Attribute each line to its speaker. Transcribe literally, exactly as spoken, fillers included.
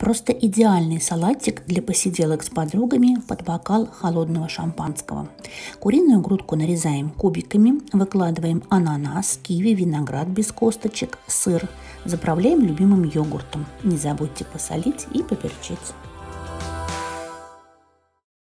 Speaker 1: Просто идеальный салатик для посиделок с подругами под бокал холодного шампанского. Куриную грудку нарезаем кубиками, выкладываем ананас, киви, виноград без косточек, сыр. Заправляем любимым йогуртом. Не забудьте посолить и поперчить.